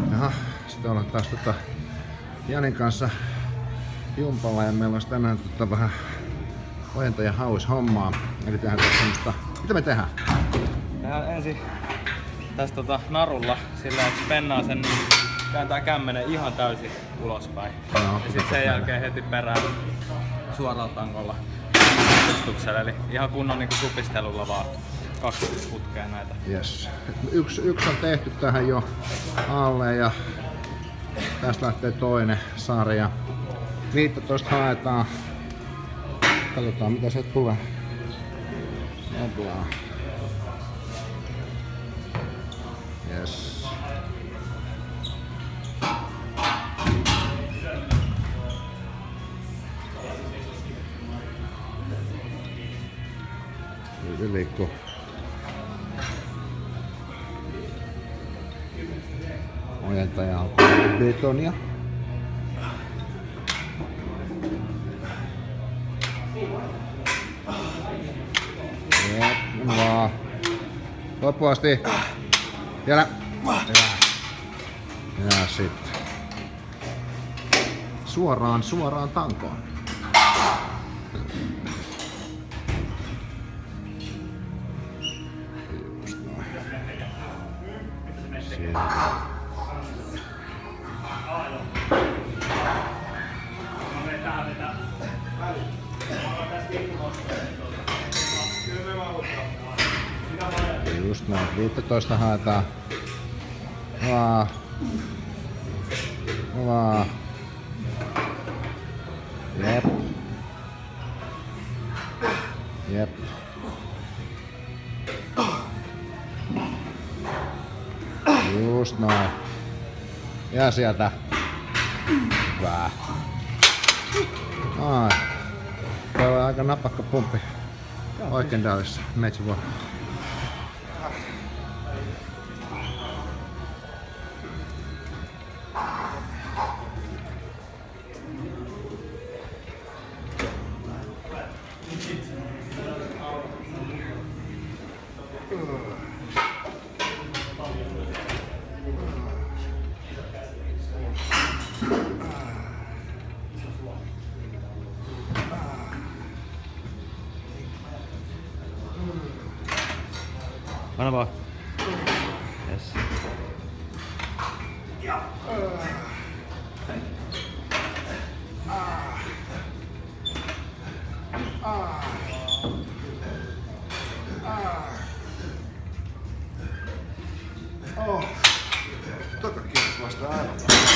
Jaha, sitten ollaan taas Janin kanssa jumpalla ja meillä olisi tänään vähän ojentaja hauishommaa. Eli tehdään tässä semmoista... Mitä me tehdään? Tehdään ensin tästä narulla sillä, että spennaa sen, niin kääntää kämmenen ihan täysin ulospäin. No, ja sitten sen jälkeen heti perään suoralla tankolla istuksella. Eli ihan kunnon niin supistelulla vaan 2 putkea näitä. Yes. Yksi on tehty tähän jo alle ja tästä lähtee toinen sarja. 15 haetaan. Katsotaan mitä se tulee. Oblaa. Yes. Nyt liikkuu. Ojentaja on betonia. Jep, vaan. Loppuun asti. Vielä. Ja sitten. Suoraan tankoon. Just noin. Siinä. Just näin, 15 haetaan. Vaan. Jep. Jep. Just noin. Ja sieltä. Hyvä. Ai. Toi on aika napakka pumppi. Oikein daalissa. Meitsi voi. Anna vaan. Yes. Oh. Toka kierros vasta aivan.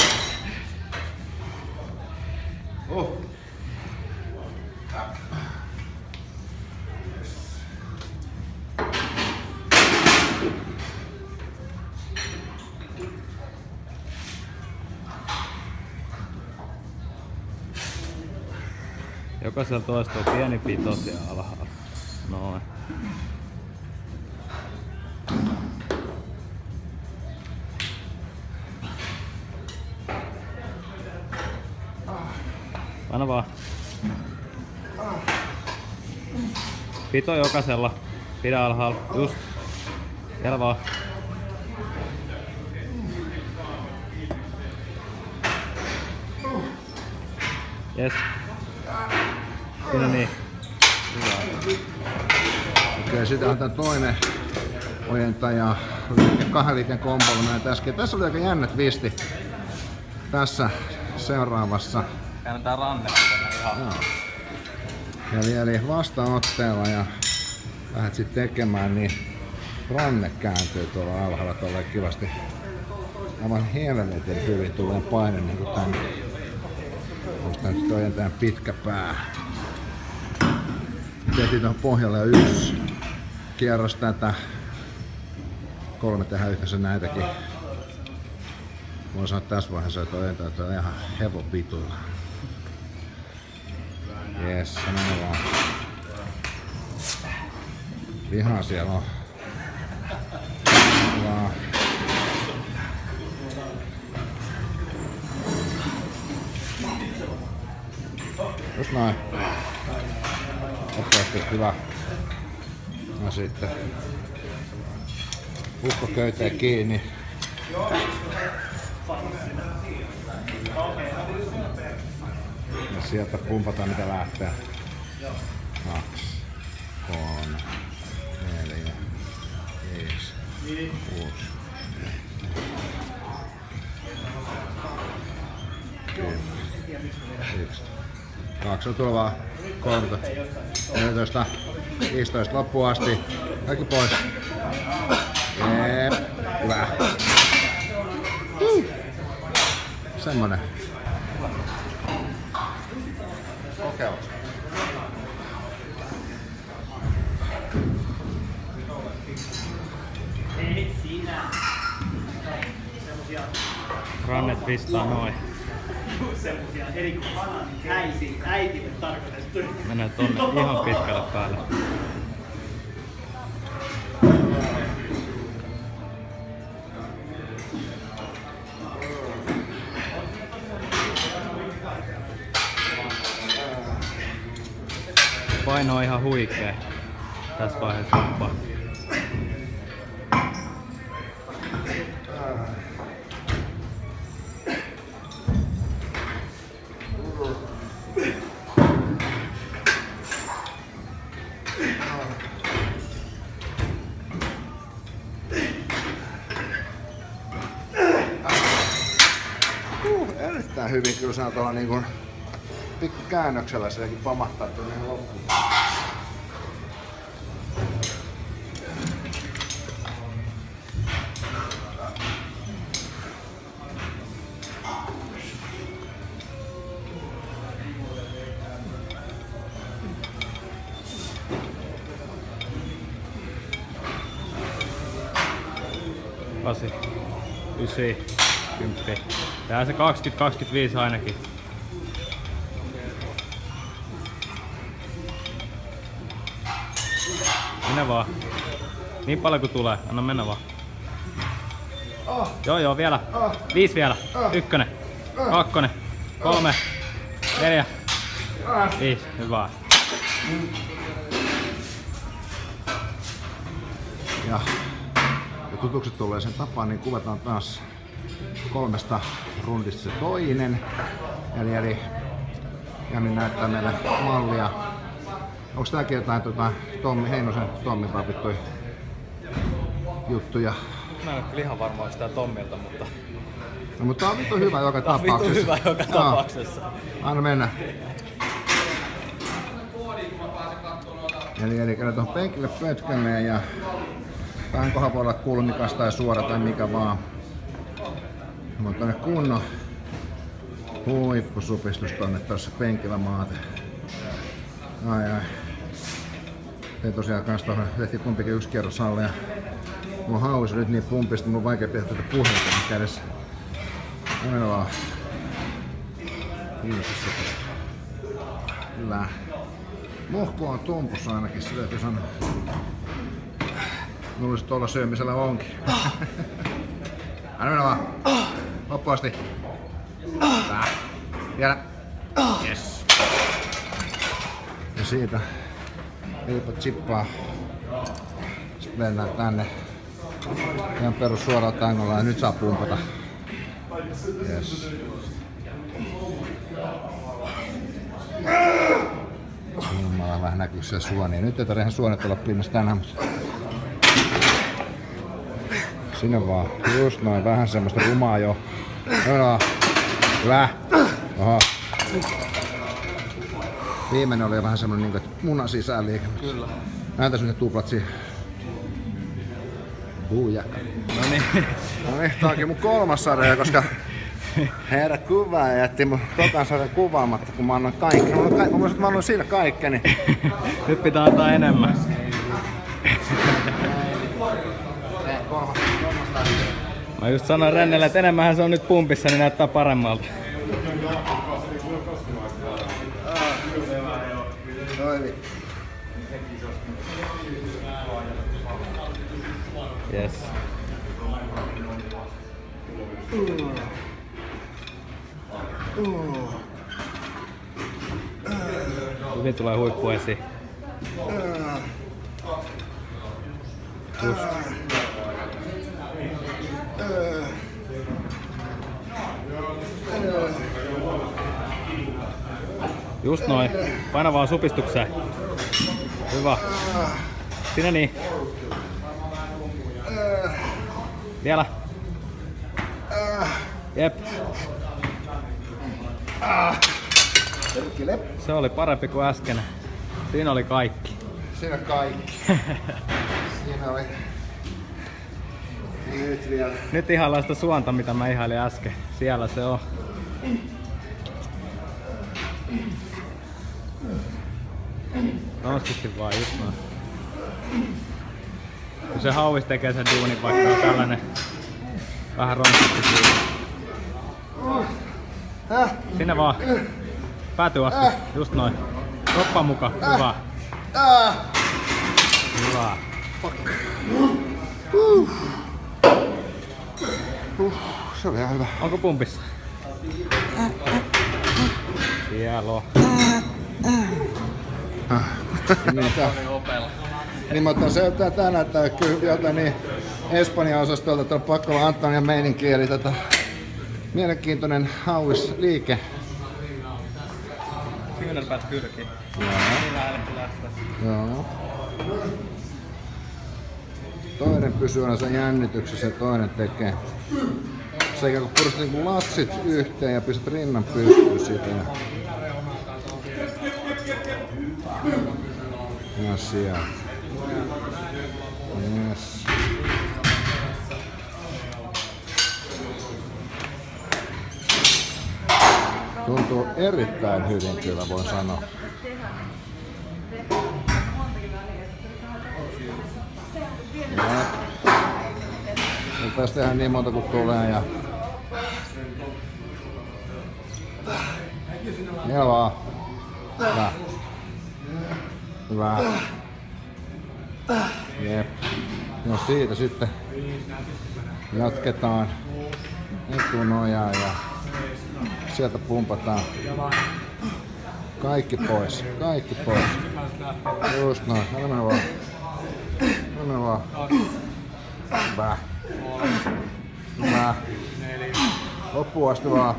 Oh. Jokaisella toistuu pieni pito siellä alhaalla. Noin. Anna vaan. Pito jokaisella. Pidä alhaalla. Just. Siellä vaan. Yes. Siinä niin. Hyvä. Okei, sitten on tää toinen ojentaja. 2 liiken kombolla näin äsken. Tässä oli aika jännä twisti. Tässä seuraavassa. Käännetään ranne ihan. Joo. Ja vielä vastaanotteella ja lähdet sitten tekemään, niin ranne kääntyy tuolla alhaalla tuolla kivasti. Aivan helvetin hyvin tulee paine niin kuin tänne. Onko nyt ojentajan pitkä pää. Tehtiin tuohon pohjalle 1 kierros tätä. 3 tehdään yhdessä näitäkin. Voin sanoa tässä vaiheessa, että ojentajat on ihan hevopituilla. Jes, näin vaan. Lihaa siellä on. Vaan. Just noin. Nopeasti hyvä. No sitten. Ukko köyteen kiinni. Ja sieltä pumpataan mitä lähtee. 2, 3, 4, 5, 6, 10, 11, 2 on tulevaa, 13, 14, 15 loppuun asti. Kaikki pois. Jeep. Hyvä. Semmonen. Kokeillaan. Ei siinä. Semmosia Rannet pistaa noin. semmosia erikoisia äitille tarkoitettuja. Menee tonne ihan pitkälle päälle. Paino on ihan huikea tässä vaiheessa huppaa. Erittäin hyvin kyllä saa tuolla niinku pikku käännöksellä sielläkin pamahtaa tuonne ihan loppuun. Kasi, 9, 10. Tää se 20-25 ainakin. Mene vaan. Niin paljon kuin tulee. Anna mennä vaan. Joo, vielä. 5 vielä. 1, 2, 3, 4, 5. Hyvä. Ja tutukset tulee sen tapaan, niin kuvataan taas 3 rundista se toinen. Eli Jani näyttää meille mallia. Onko tääkin jotain Tommi Heinosen Tommin papittuja juttuja? Mä en ole kyllä ihan varma sitä Tommilta, mutta... No, mutta tää on vittu hyvä joka Tää on tapauksessa. vittu hyvä joka tapauksessa. Anna mennä. Eli käydään tuohon penkille pötkölle ja vähän voi olla kulmikas tai suora tai mikä vaan. Mutta tonne kunnon huippusupistus tonne tuossa penkillä maate. Ai. Tein tosiaan kans tuohon, tehtiin pumpikin 1 kierros alle ja mulla on hauissa nyt niin pumpista, mulla on vaikea tehdä tätä puhetta kädessä. Aina vaan. Kyllä. Muhku on tumpussa ainakin, se täytyy sanoa. Mulla sit tuolla syömisellä onkin. Aina mennä vaan. Loppuun asti. Vielä. Yes. Ja siitä liipa chippaa. Sitten mennään tänne. Ihan perus suoraan tangolla ja nyt saa pumpata. Yes. Jumala, vähän näkyy se suoni. Nyt ei tarvitse suonet olla pinnassa tänään, mutta sinne vaan. Just noin, vähän semmoista rumaa jo. No, hyvä. Oho. Viimeinen oli vähän semmonen niinku, että munan sisään liike. Kyllä. Näytäis nyt ne tuplat siihen. Buujakka. Noniin. Noniin, tää onkin mun 3. sarja, koska herra kuvaa ja jätti mun tokan sarjan kuvaamatta, kun mä annoin kaikki. Mä muistin, että mä annoin sillä kaikkeni. Nyt pitää antaa enemmän. Mä just sanoin Rennelle, että enemmänhän se on nyt pumpissa, niin näyttää paremmalta. Yes. Hyvin tulee huippu esiin. Just. Just noin. Paina vaan supistukseen. Hyvä. Sinä niin. Vielä. Jep. Se oli parempi kuin äsken. Siinä oli kaikki. Siinä kaikki. Siinä oli. Nyt vielä. Nyt ihaillaan sitä suonta, mitä mä ihailin äsken. Siellä se on. Ronskisti vaan just noin. Kun se hauis tekee sen duunin, vaikka on tällainen vähän ronskisti siinä. Sinne vaan. Päätyy asti. Just noin. Roppa mukaan. Hyvä. Hyvä. Fuck. Se oli ihan hyvä. Onko pumpissa? Siellä on. Niin mä otan se tää näyttää kyllä jotain niin Espanjan osastolta, että on pakko olla Antonia meininki, eli mielenkiintoinen hauisliike. Kyynärpäät kylki. Joo. Toinen pysyy aina sen jännityksessä ja toinen tekee. Se ikään kuin purustat niinku latsit yhteen ja pistät rinnan pystyyn siitä. Ja sieltä. Yes. Tuntuu erittäin hyvin kyllä, voin sanoa. Ja tästä tehdään niin monta kuin tulee ja... Vielä vaan. Hyvä. Hyvä. Jep. No siitä sitten jatketaan etunojaa ja sieltä pumpataan kaikki pois. Kaikki pois. Just noin. Mennään vaan. Mennään vaan. Hyvä. Hyvä. Loppuun asti vaan.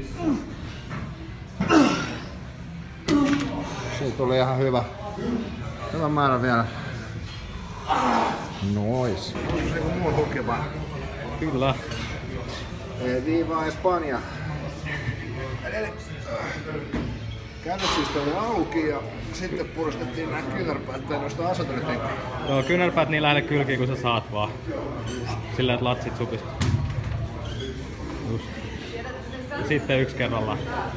Siitä tuli ihan hyvä. Hyvä määrä vielä. Nois. Se on muu hukeva. Kyllä. Viva Espanja. Kädet siis oli auki ja sitten puristettiin nää kyynärpäät tai noista aseteltiin. Joo, kyynärpäät niin lähelle kylkiä kun sä saat vaan. Sillä että latsit supistuu. Just. Ja sitten yksi kerrallaan.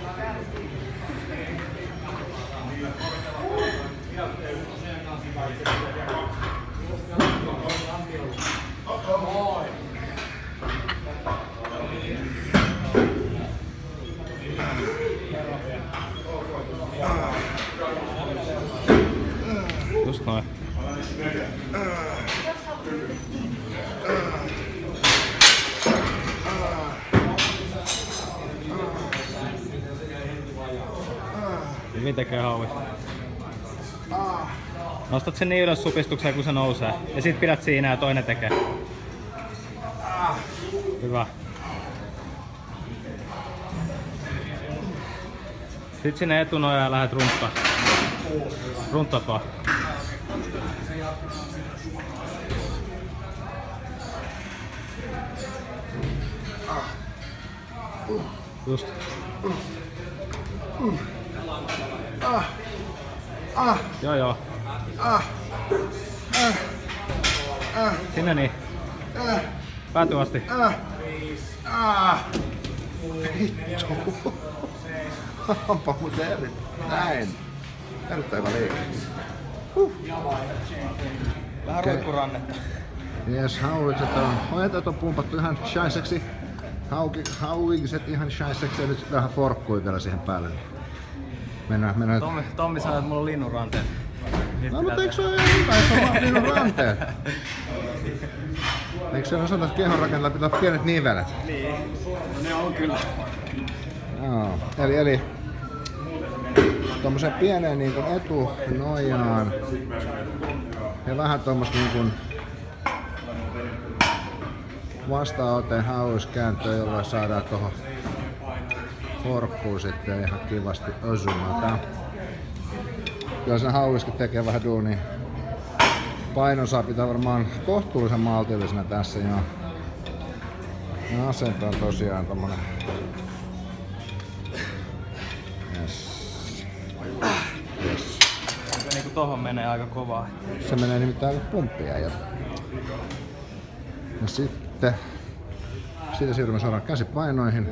Just noin. Hyvin tekee hauis. Nostat sen niin ylös supistukseen kun se nousee. Ja sit pidät siinä ja toinen tekee. Hyvä. Sit sinne etunojaan ja lähdet runttaan. Runttaat vaan. Just. Joo joo. Sinne niin. Päätyy asti. Vittu. Onpa muuten erittäin hyvä liike. Vähän roikkurannetta. Jes, hauikset on. Ojetat on pumpattu ihan shaiseksi. Hauikset ihan shaiseksi ja nyt sitten vähän forkkui vielä siihen päälle. Mennään. Tommi sanoi, että mulla on linnunranteet. No mutta eikö se ole ihan hyvä, jos on vaan linnunranteet? Eikö se ole sanonut, että kehon rakenteella pitää olla pienet nivelet? Niin, no ne on kyllä. Joo, eli tommoseen pieneen niin kuin etunojaan ja vähän tommosta niin kuin vastaanoteen hauiskääntöä, jolla saadaan tuohon forkkuu sitten ihan kivasti osumaan. Kyllä sen hauiski tekee vähän duunia. Painon saa pitää varmaan kohtuullisen maltillisena tässä ja asento on tosiaan tommonen. Yes. Niinku tohon menee aika kovaa. Se menee nimittäin aika pumppia ja sitten siitä siirrymme suoraan käsipainoihin.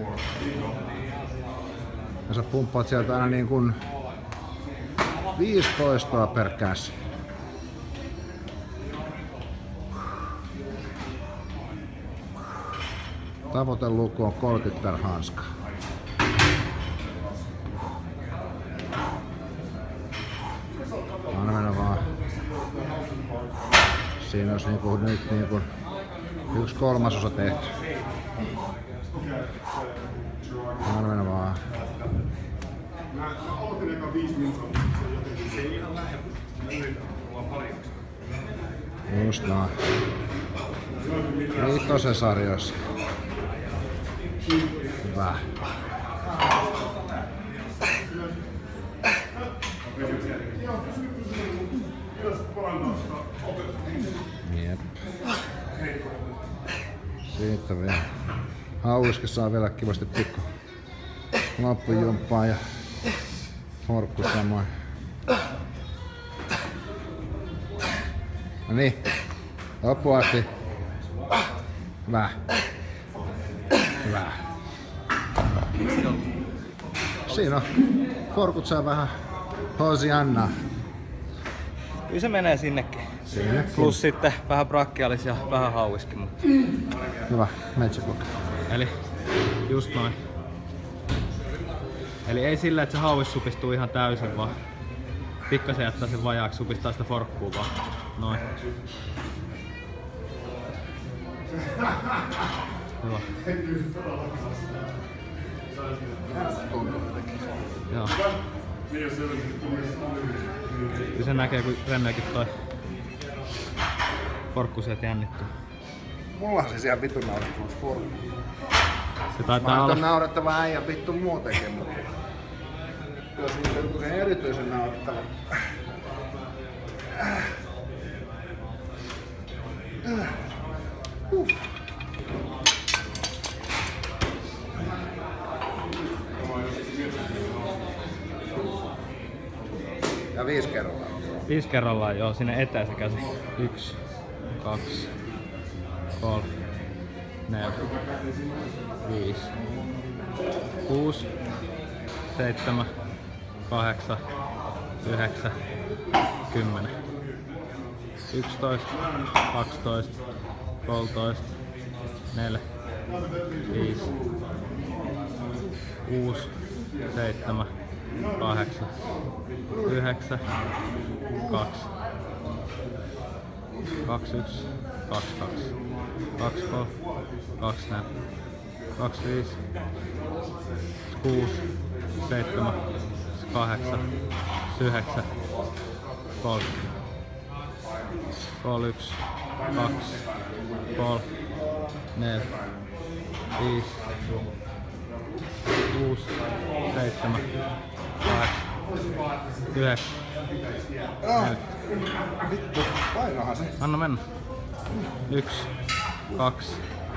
Ja sä pumppaat sieltä aina niin kuin 15 per käsi. Tavoiteluku on 30 per hanska. Anna mennä vaan. Siinä olisi nyt niinku 1/3 tehty. Anna mennä vaan. Just noin. 5 sarjoissa. Hyvä. Jep. Siitä vielä. Hauiski saa vielä kivasti pikku loppujumppaa ja forkku samoin. No niin. Loppuun asti. Hyvä. Hyvä. Siinä on. Forkut saa vähän Hosiannaa. Kyllä se menee sinnekin. Sinnekin. Plus sitten vähän brakkialis ja vähän hauiski. Mutta... Hyvä. Metsäpokka. Eli just noin. Eli ei sillä, että se hauis supistuu ihan täysin, vaan pikkasen jättää sen vajaaksi, supistaa sitä forkkuu vaan. Noin. Hyvä. Joo. Kyllä se näkee, kun Renneekin toi forkku sieltä jännittyy. Mulla on se siellä vitun naurettavat forkku. Se taitaa Mä olla... oon naurettava äijä vittu muutenkin, mutta jos niitä on joku erityisen naurettava. Ja 5 kerrallaan. 5 kerrallaan, joo, sinne eteen se käsi. 1, 2, 3, 4, 5, 6, 7, 8, 9, 10, 11, 12, 13, 14, 5, 6, 7, 8, 9, 2, 21, 22, 23, 24, 25, 6, 7, 8, 9, 3, 31, 2, 3, 4, 5, 6, 7, 8, 9, 4. Vittu, painohan se. Anna mennä. 1, 2,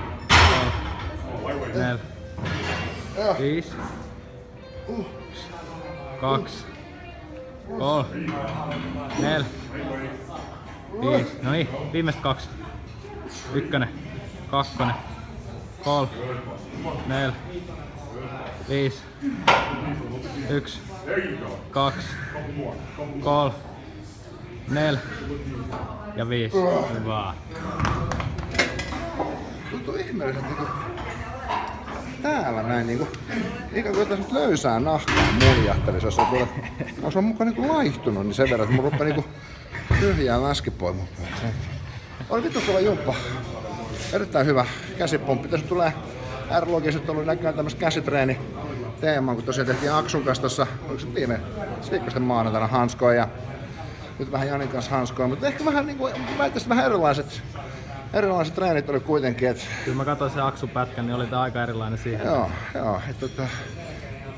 3, 4, 5, 2, 3, 4, 5. No niin, viimeiset 2. 1, 2, 3, 4, 5, 1, 2, 3, 4 ja 5. Hyvä. Tuntuu ihmeelliseltä niinku täällä näin niinku ikään kuin jotain löysää nahkaa muljahtelisi, jos on tuolla, olisi mukaan niinku laihtunut, niin sen verran, että mun ruppaa niinku tyhjää läski pois mun päästä. Oli vittu kova jumppa. Erittäin hyvä käsipomppi. Tässä tulee R-Logissa ollut näköjään tämmöistä käsitreeni teemaa, kun tosiaan tehtiin Aksun kanssa tossa, oliko se viime viikkoisten maanantaina hanskoja ja nyt vähän Janin kanssa hanskoja, mutta ehkä vähän niinku, väittäisin vähän erilaiset treenit oli kuitenkin, et Kyllä mä katsoin sen Aksun pätkän, niin oli tää aika erilainen siihen. joo, että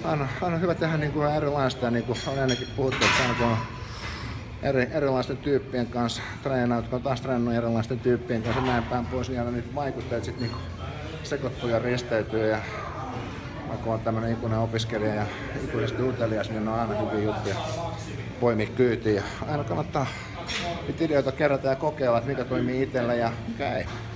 aina hyvä tehdä niin kuin erilaista, niin kuin on ennenkin puhuttu, että aina kun on erilaisten tyyppien kanssa treenaat, kun on taas treenannut erilaisten tyyppien kanssa näin päin pois, niin aina niitä vaikutteet sitten niin sekoittuu ja risteytyy. Ja kun on tämmönen ikuinen opiskelija ja ikuisesti utelias, niin ne on aina hyviä juttuja poimia kyytiin. Ja aina kannattaa niitä ideoita kerätä ja kokeilla, että mikä toimii itsellä ja mikä ei.